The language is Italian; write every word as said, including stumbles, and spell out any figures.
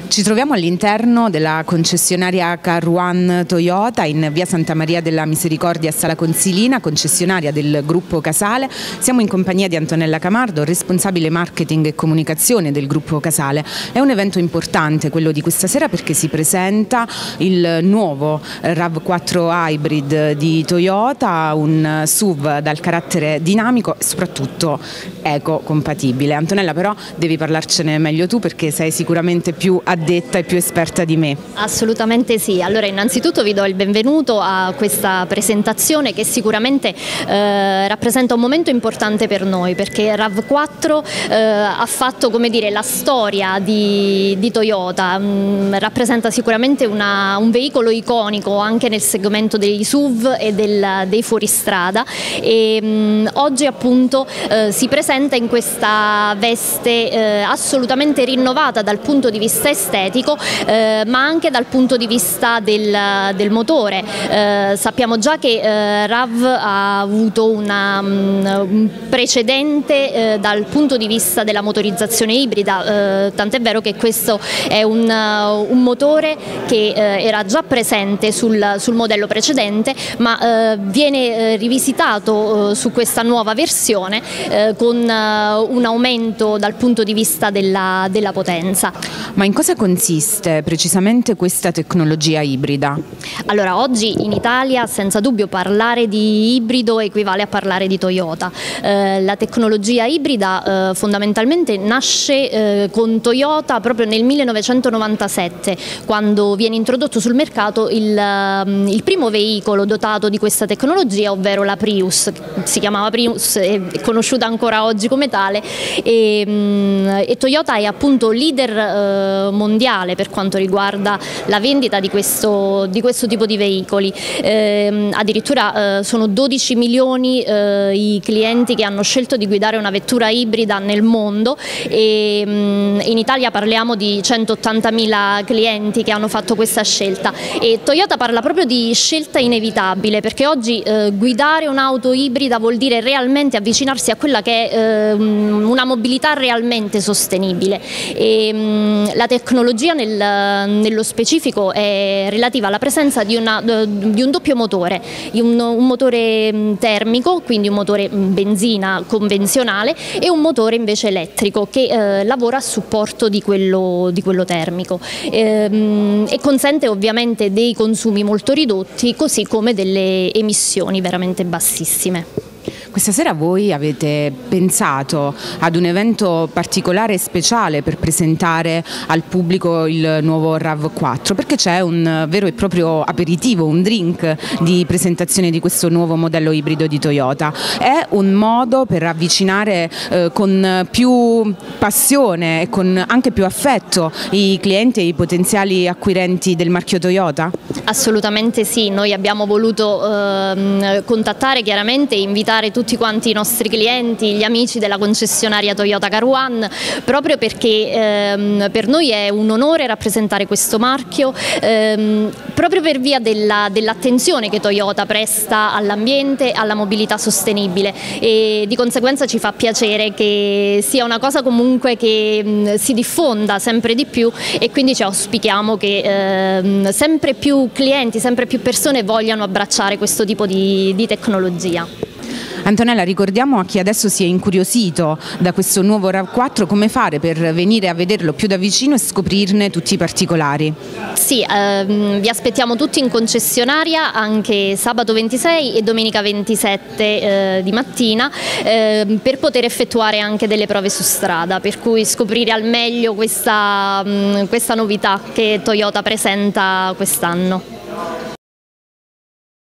Ci troviamo all'interno della concessionaria Car One Toyota in via Santa Maria della Misericordia a Sala Consilina, concessionaria del gruppo Casale. Siamo in compagnia di Antonella Camardo, responsabile marketing e comunicazione del gruppo Casale. È un evento importante quello di questa sera perché si presenta il nuovo RAV quattro Hybrid di Toyota, un S U V dal carattere dinamico e soprattutto eco-compatibile. Antonella, però devi parlarcene meglio tu perché sei sicuramente più addetta e più esperta di me. Assolutamente sì. Allora, innanzitutto vi do il benvenuto a questa presentazione che sicuramente eh, rappresenta un momento importante per noi, perché RAV quattro eh, ha fatto, come dire, la storia di, di Toyota, mm, rappresenta sicuramente una, un veicolo iconico anche nel segmento dei S U V e del, dei fuoristrada e mh, oggi appunto eh, si presenta in questa veste eh, assolutamente rinnovata dal punto di vista estetico, eh, ma anche dal punto di vista del, del motore. Eh, sappiamo già che eh, RAV ha avuto una, um, un precedente eh, dal punto di vista della motorizzazione ibrida, eh, tant'è vero che questo è un, uh, un motore che eh, era già presente sul, sul modello precedente, ma eh, viene eh, rivisitato eh, su questa nuova versione eh, con uh, un aumento dal punto di vista della, della potenza. Ma in cosa consiste precisamente questa tecnologia ibrida? Allora, oggi in Italia senza dubbio parlare di ibrido equivale a parlare di Toyota. Eh, la tecnologia ibrida eh, fondamentalmente nasce eh, con Toyota proprio nel millenovecentonovantasette, quando viene introdotto sul mercato il, um, il primo veicolo dotato di questa tecnologia, ovvero la Prius. Si chiamava Prius, è conosciuta ancora oggi come tale, e, um, e Toyota è appunto leader eh, mondiale per quanto riguarda la vendita di questo, di questo tipo di veicoli. Eh, addirittura eh, sono dodici milioni eh, i clienti che hanno scelto di guidare una vettura ibrida nel mondo e mh, in Italia parliamo di centottantamila clienti che hanno fatto questa scelta, e Toyota parla proprio di scelta inevitabile, perché oggi eh, guidare un'auto ibrida vuol dire realmente avvicinarsi a quella che è eh, una mobilità realmente sostenibile. E, mh, la tecnologia nel, nello specifico è relativa alla presenza di, una, di un doppio motore, un, un motore termico, quindi un motore benzina convenzionale, e un motore invece elettrico che eh, lavora a supporto di quello, di quello termico ehm, e consente ovviamente dei consumi molto ridotti, così come delle emissioni veramente bassissime. Questa sera voi avete pensato ad un evento particolare e speciale per presentare al pubblico il nuovo RAV quattro, perché c'è un vero e proprio aperitivo, un drink di presentazione di questo nuovo modello ibrido di Toyota. È un modo per avvicinare eh, con più passione e con anche più affetto i clienti e i potenziali acquirenti del marchio Toyota? Assolutamente sì, noi abbiamo voluto eh, contattare chiaramente e invitare tutti quanti i nostri clienti, gli amici della concessionaria Toyota Car One, proprio perché ehm, per noi è un onore rappresentare questo marchio, ehm, proprio per via della, dell'attenzione che Toyota presta all'ambiente, alla mobilità sostenibile, e di conseguenza ci fa piacere che sia una cosa comunque che mh, si diffonda sempre di più, e quindi ci auspichiamo che ehm, sempre più clienti, sempre più persone vogliano abbracciare questo tipo di, di tecnologia. Antonella, ricordiamo a chi adesso si è incuriosito da questo nuovo RAV quattro come fare per venire a vederlo più da vicino e scoprirne tutti i particolari. Sì, ehm, vi aspettiamo tutti in concessionaria anche sabato ventisei e domenica ventisette eh, di mattina eh, per poter effettuare anche delle prove su strada, per cui scoprire al meglio questa, mh, questa novità che Toyota presenta quest'anno.